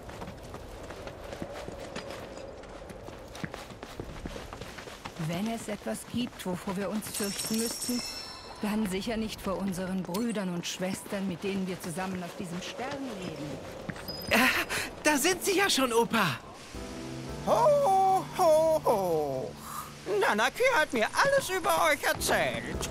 Wenn es etwas gibt, wovor wir uns fürchten müssten, dann sicher nicht vor unseren Brüdern und Schwestern, mit denen wir zusammen auf diesem Stern leben. Da sind sie ja schon, Opa. Ho, ho, ho. Nanaki hat mir alles über euch erzählt.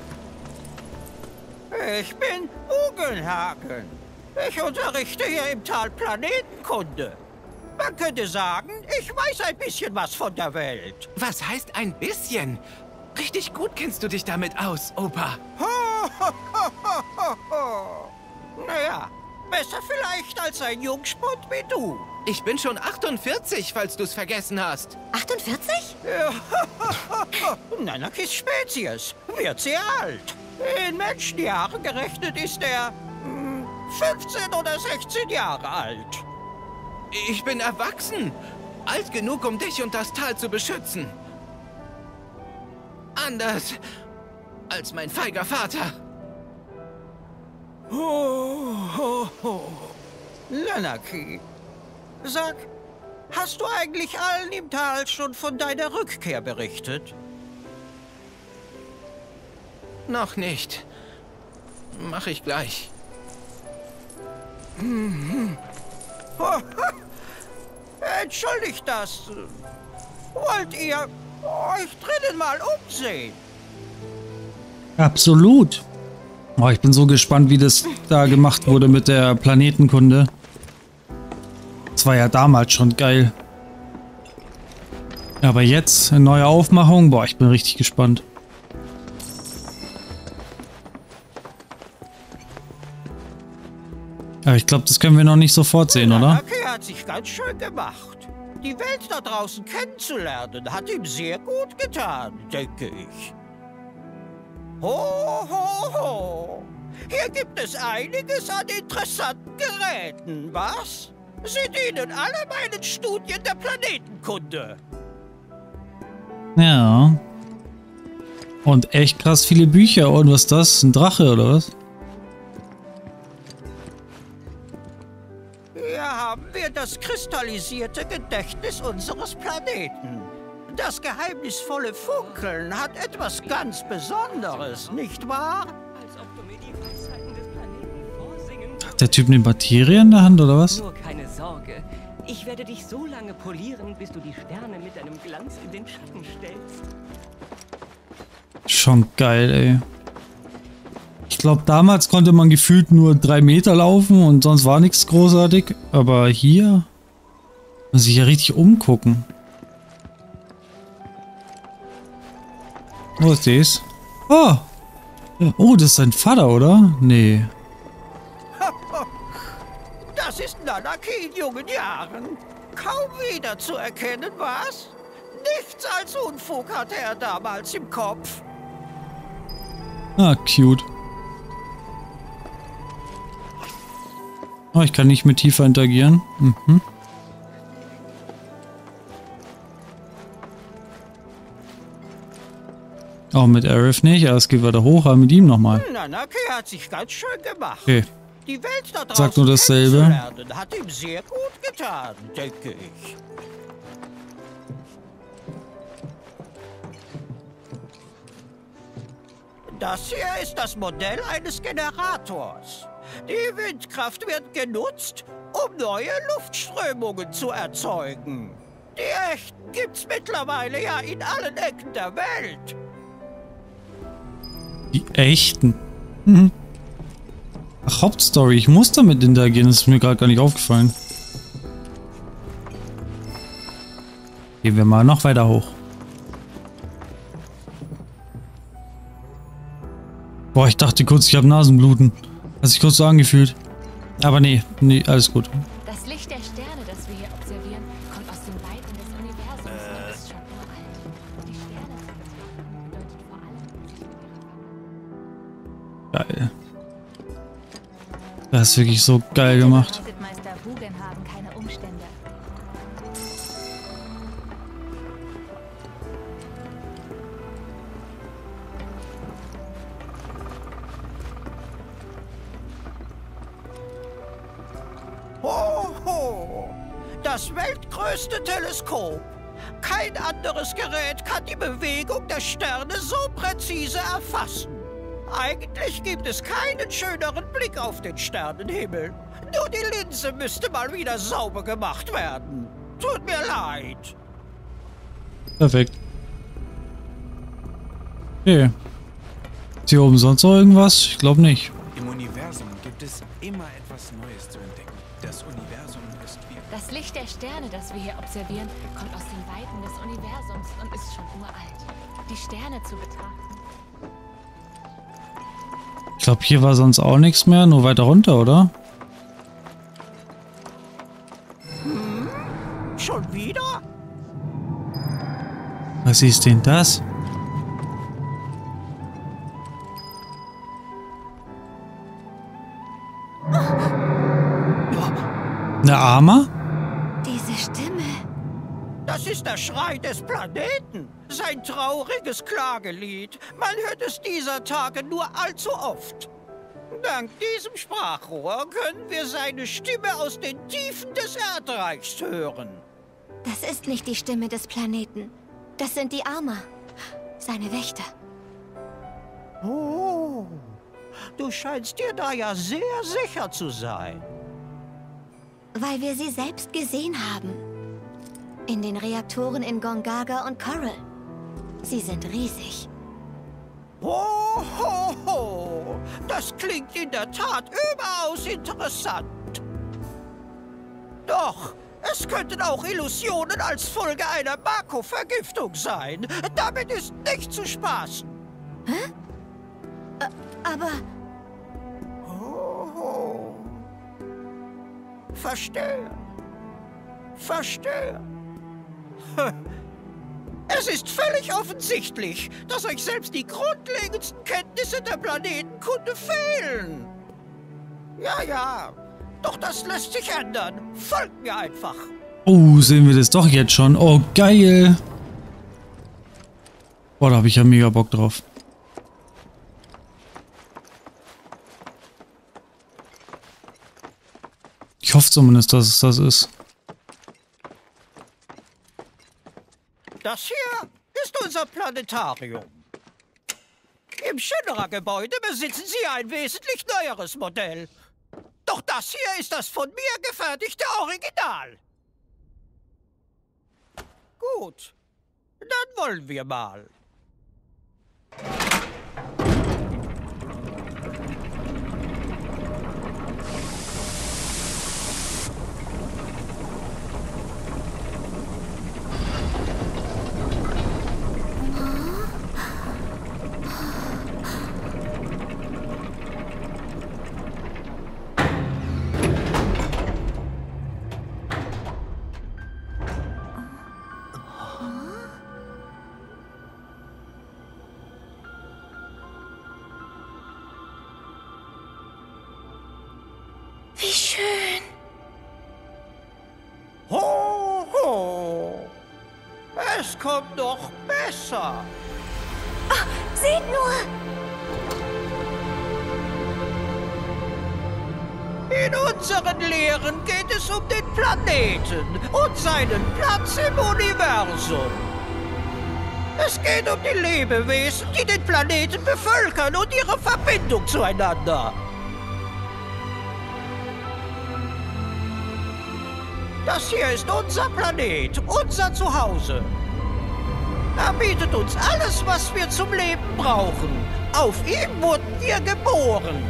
Ich bin Ugelhagen. Ich unterrichte hier im Tal Planetenkunde. Man könnte sagen, ich weiß ein bisschen was von der Welt. Was heißt ein bisschen? Richtig gut kennst du dich damit aus, Opa. Naja, besser vielleicht als ein Jungspund wie du. Ich bin schon 48, falls du es vergessen hast. 48? Nanakis Spezies wird sehr alt. In Menschenjahren gerechnet ist er 15 oder 16 Jahre alt. Ich bin erwachsen. Alt genug, um dich und das Tal zu beschützen. Anders als mein feiger Vater. Nanaki, sag, hast du eigentlich allen im Tal schon von deiner Rückkehr berichtet? Noch nicht. Mach ich gleich. Entschuldigt das. Wollt ihr euch drinnen mal umsehen? Absolut. Oh, ich bin so gespannt, wie das da gemacht wurde mit der Planetenkunde. Das war ja damals schon geil. Aber jetzt, eine neue Aufmachung. Boah, ich bin richtig gespannt. Aber ich glaube, das können wir noch nicht sofort sehen, oder? Nanaki hat sich ganz schön gemacht. Die Welt da draußen kennenzulernen, hat ihm sehr gut getan, denke ich. Ho, ho, ho. Hier gibt es einiges an interessanten Geräten, was? Sie dienen alle meinen Studien der Planetenkunde. Ja. Und echt krass viele Bücher. Und was ist das? Ein Drache, oder was? Hier haben wir das kristallisierte Gedächtnis unseres Planeten. Das geheimnisvolle Funkeln hat etwas ganz Besonderes, nicht wahr? Hat der Typ eine Materie in der Hand, oder was? Nur keine Sorge. Ich werde dich so lange polieren, bis du die Sterne mit deinem Glanz in den Schatten stellst. Schon geil, ey. Ich glaube, damals konnte man gefühlt nur 3 Meter laufen und sonst war nichts großartig. Aber hier muss ich ja richtig umgucken. Was ist das? Oh! Oh, das ist sein Vater, oder? Nee. Das ist Nanaki in jungen Jahren. Kaum wiederzuerkennen, was? Nichts als Unfug hatte er damals im Kopf. Ah, cute. Oh, ich kann nicht mit Tifa interagieren. Mhm. Auch mit Aerith nicht. Ja, es geht weiter hoch, aber mit ihm nochmal. Nanaki hat sich ganz schön gemacht. Okay. Die Welt da draußen Sagt nur dasselbe. kennenzulernen, hat ihm sehr gut getan, denke ich. Das hier ist das Modell eines Generators. Die Windkraft wird genutzt, um neue Luftströmungen zu erzeugen. Die echten gibt's mittlerweile ja in allen Ecken der Welt. Die echten. Mhm. Ach, Hauptstory. Ich muss damit interagieren. Das ist mir gerade gar nicht aufgefallen. Gehen wir mal noch weiter hoch. Boah, ich dachte kurz, ich habe Nasenbluten. Hat sich kurz so angefühlt. Aber nee, alles gut. Das Licht der Sterne, das wir hier observieren, kommt aus den Weiten des Universums und ist schon uralt. Die Sterne zu betrachten bedeutet vor allem... Geil. Das ist wirklich so geil gemacht. Meister Bugenhagen keine Umstände. Hoho! Das weltgrößte Teleskop. Kein anderes Gerät kann die Bewegung der Sterne so präzise erfassen. Eigentlich gibt es keinen schöneren Blick auf den Sternenhimmel. Nur die Linse müsste mal wieder sauber gemacht werden. Tut mir leid. Perfekt. Okay. Ist hier oben sonst noch irgendwas? Ich glaube nicht. Im Universum gibt es immer etwas Neues zu entdecken. Das Universum ist wie... Das Licht der Sterne, das wir hier observieren, kommt aus den Weiten des Universums und ist schon uralt. Die Sterne zu betrachten. Ich glaube, hier war sonst auch nichts mehr, nur weiter runter, oder? Schon wieder? Was ist denn das? Eine Arma? Diese Stimme. Das ist der Schrei des Planeten. Sein trauriges Klagelied. Man hört es dieser Tage nur allzu oft. Dank diesem Sprachrohr können wir seine Stimme aus den Tiefen des Erdreichs hören. Das ist nicht die Stimme des Planeten. Das sind die Arma. Seine Wächter. Oh, du scheinst dir da ja sehr sicher zu sein. Weil wir sie selbst gesehen haben. In den Reaktoren in Gongaga und Coral. Sie sind riesig. Ho, ho, ho! Das klingt in der Tat überaus interessant. Doch, es könnten auch Illusionen als Folge einer Mako-Vergiftung sein. Damit ist nicht zu spaßen. Hä? Aber... Oh. Verstehe. Verstehe. Es ist völlig offensichtlich, dass euch selbst die grundlegendsten Kenntnisse der Planetenkunde fehlen. Ja, ja. Doch das lässt sich ändern. Folgt mir einfach. Oh, sehen wir das doch jetzt schon. Oh, geil. Boah, da habe ich ja mega Bock drauf. Ich hoffe zumindest, dass es das ist. Das hier ist unser Planetarium. Im Shinra-Gebäude besitzen Sie ein wesentlich neueres Modell. Doch das hier ist das von mir gefertigte Original. Gut, dann wollen wir mal. Wie schön. Ho, ho. Es kommt noch besser. Oh, seht nur. In unseren Lehren geht es um den Planeten und seinen Platz im Universum. Es geht um die Lebewesen, die den Planeten bevölkern und ihre Verbindung zueinander. Das hier ist unser Planet, unser Zuhause. Er bietet uns alles, was wir zum Leben brauchen. Auf ihm wurden wir geboren.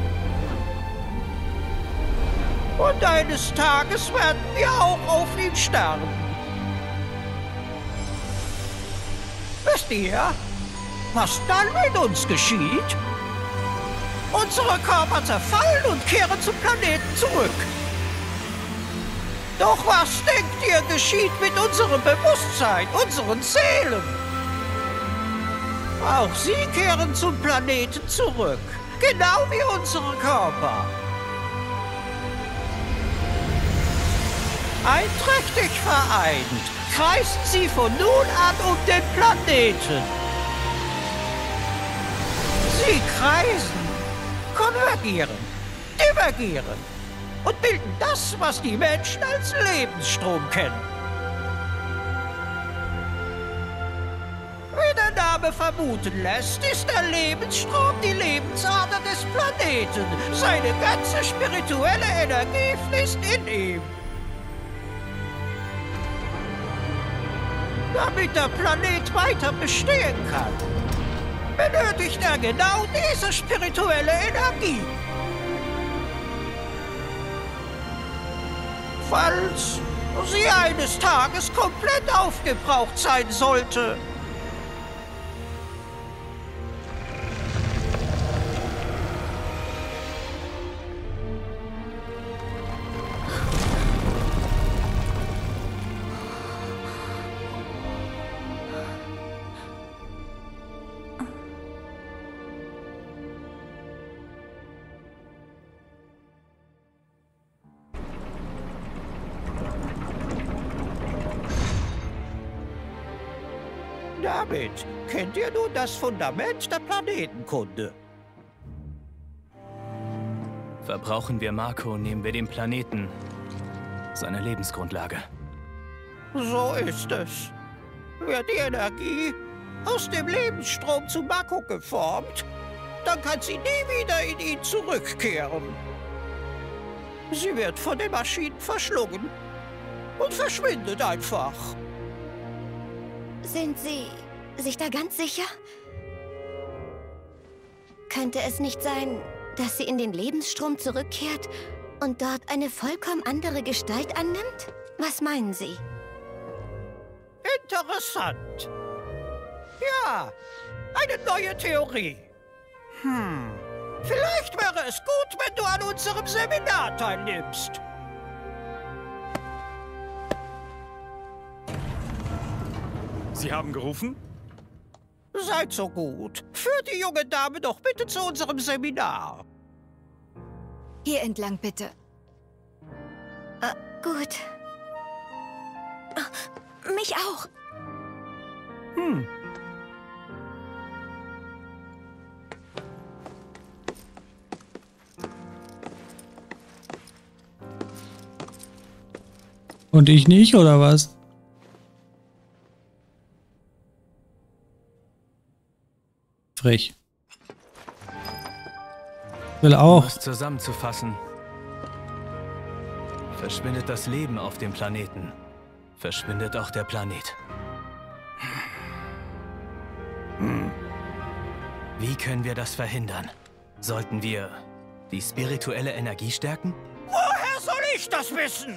Und eines Tages werden wir auch auf ihm sterben. Wisst ihr, was dann mit uns geschieht? Unsere Körper zerfallen und kehren zum Planeten zurück. Doch was denkt ihr, geschieht mit unserem Bewusstsein, unseren Seelen? Auch sie kehren zum Planeten zurück, genau wie unsere Körper. Einträchtig vereint, kreisen sie von nun an um den Planeten. Sie kreisen, konvergieren, divergieren und bilden das, was die Menschen als Lebensstrom kennen. Wie der Name vermuten lässt, ist der Lebensstrom die Lebensader des Planeten. Seine ganze spirituelle Energie fließt in ihm. Damit der Planet weiter bestehen kann, benötigt er genau diese spirituelle Energie. Falls sie eines Tages komplett aufgebraucht sein sollte. Damit kennt ihr nun das Fundament der Planetenkunde. Verbrauchen wir Mako, nehmen wir dem Planeten seine Lebensgrundlage. So ist es. Wird die Energie aus dem Lebensstrom zu Mako geformt, dann kann sie nie wieder in ihn zurückkehren. Sie wird von den Maschinen verschlungen und verschwindet einfach. Sind Sie sich da ganz sicher? Könnte es nicht sein, dass sie in den Lebensstrom zurückkehrt und dort eine vollkommen andere Gestalt annimmt? Was meinen Sie? Interessant. Ja, eine neue Theorie. Vielleicht wäre es gut, wenn du an unserem Seminar teilnimmst. Sie haben gerufen? Seid so gut. Führt die junge Dame doch bitte zu unserem Seminar. Hier entlang, bitte. Gut. Mich auch. Und ich nicht, oder was? Frech. Will auch. Um es zusammenzufassen. Verschwindet das Leben auf dem Planeten, verschwindet auch der Planet. Wie können wir das verhindern? Sollten wir die spirituelle Energie stärken? Woher soll ich das wissen?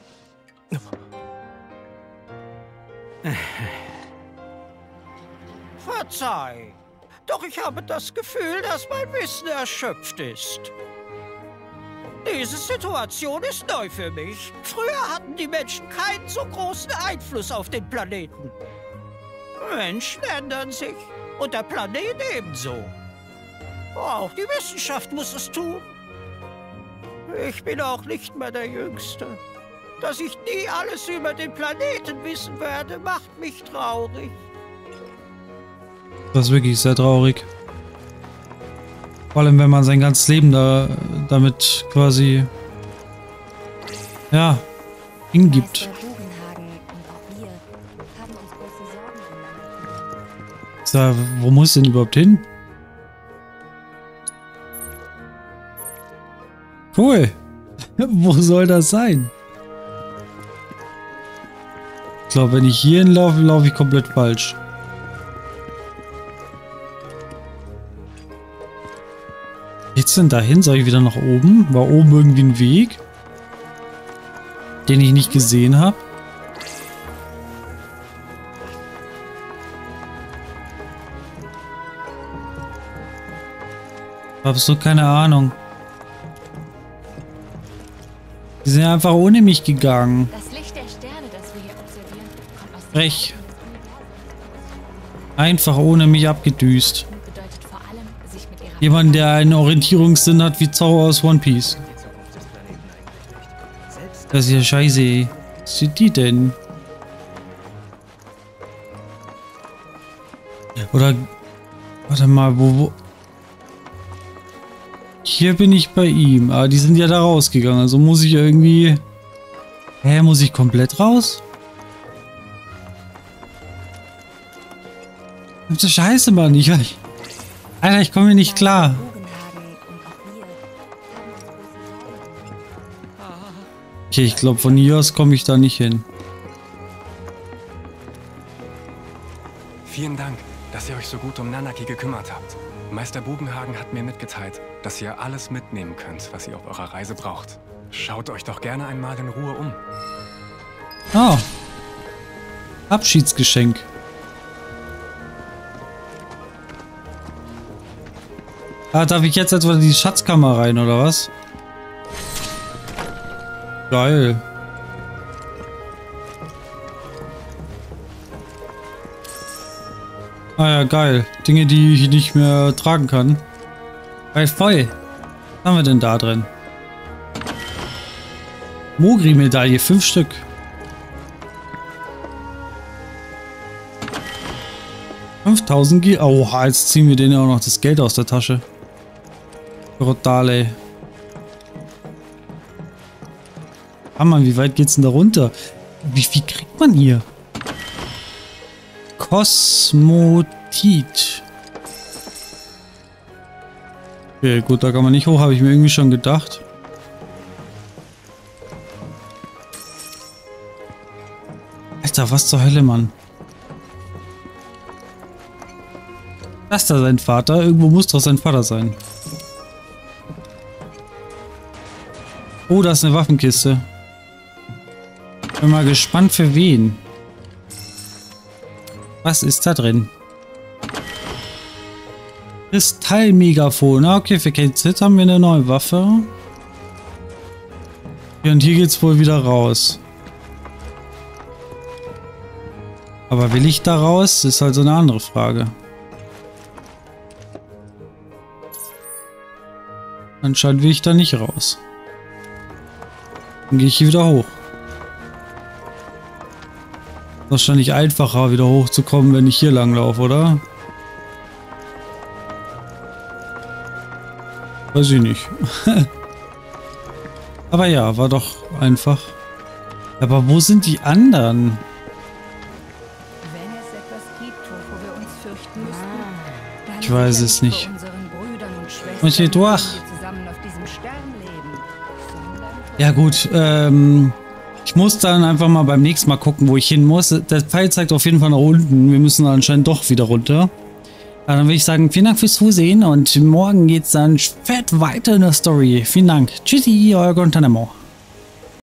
Verzeih. Doch ich habe das Gefühl, dass mein Wissen erschöpft ist. Diese Situation ist neu für mich. Früher hatten die Menschen keinen so großen Einfluss auf den Planeten. Menschen ändern sich und der Planet ebenso. Auch die Wissenschaft muss es tun. Ich bin auch nicht mehr der Jüngste. Dass ich nie alles über den Planeten wissen werde, macht mich traurig. Das ist wirklich sehr traurig. Vor allem, wenn man sein ganzes Leben damit quasi, ja, hingibt. So, wo muss denn überhaupt hin? Cool. Wo soll das sein? Ich glaube, wenn ich hier hinlaufe, laufe ich komplett falsch. Geht's denn dahin? Soll ich wieder nach oben? War oben irgendwie ein Weg, den ich nicht gesehen habe? Absolut keine Ahnung. Die sind einfach ohne mich gegangen. Das Licht der Sterne, das wir hier observieren, kommt aus dem Frech. Einfach ohne mich abgedüst. Jemand, der einen Orientierungssinn hat wie Zauber aus One Piece. Das ist ja scheiße. Was sind die denn? Oder... Warte mal, wo... Hier bin ich bei ihm. Ah, die sind ja da rausgegangen. Also muss ich irgendwie... Hä, muss ich komplett raus? Das ist scheiße, Mann. Alter, ich komme hier nicht klar. Okay, ich glaube, von hier aus komme ich da nicht hin. Vielen Dank, dass ihr euch so gut um Nanaki gekümmert habt. Meister Bugenhagen hat mir mitgeteilt, dass ihr alles mitnehmen könnt, was ihr auf eurer Reise braucht. Schaut euch doch gerne einmal in Ruhe um. Oh. Abschiedsgeschenk. Ah, darf ich jetzt etwa in die Schatzkammer rein, oder was? Geil. Ah ja, geil. Dinge, die ich nicht mehr tragen kann. Geil, voll. Was haben wir denn da drin? Mogri-Medaille, 5 Stück. $5.000. Oha, jetzt ziehen wir denen ja auch noch das Geld aus der Tasche. Brutal. Ah Mann, wie weit geht's denn da runter? Wie viel kriegt man hier? Kosmotit. Okay, gut, da kann man nicht hoch, habe ich mir irgendwie schon gedacht. Alter, was zur Hölle, Mann? Das ist da sein Vater? Irgendwo muss doch sein Vater sein. Oh, da ist eine Waffenkiste. Bin mal gespannt für wen. Was ist da drin? Kristallmegafon. Ah, okay, für Kate Sid haben wir eine neue Waffe. Ja, und hier geht's wohl wieder raus. Aber will ich da raus? Ist halt so eine andere Frage. Anscheinend will ich da nicht raus. Dann gehe ich hier wieder hoch. Wahrscheinlich einfacher, wieder hochzukommen, wenn ich hier lang laufe, oder? Weiß ich nicht. Aber ja, war doch einfach. Aber wo sind die anderen? Ich weiß es nicht. Und hier durch. Ja gut, ich muss dann einfach mal beim nächsten Mal gucken, wo ich hin muss. Der Pfeil zeigt auf jeden Fall nach unten. Wir müssen anscheinend doch wieder runter. Dann will ich sagen, vielen Dank fürs Zusehen und morgen geht's dann fett weiter in der Story. Vielen Dank. Tschüssi, euer Guantanamo.